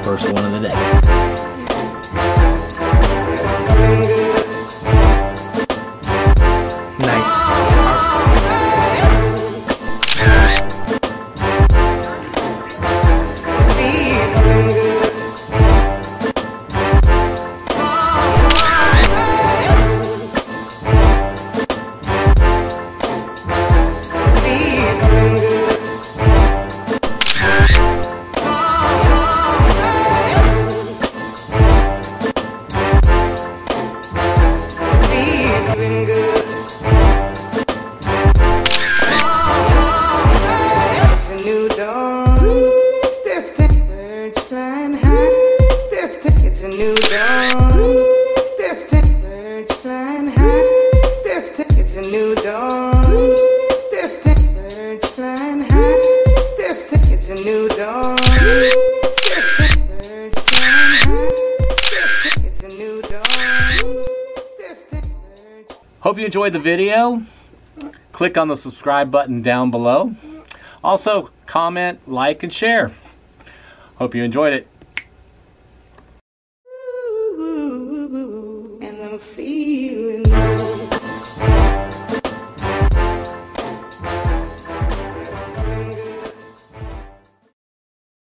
first one of the day. Hope you enjoyed the video. Click on the subscribe button down below. Also, comment, like, and share. Hope you enjoyed it. And I'm feeling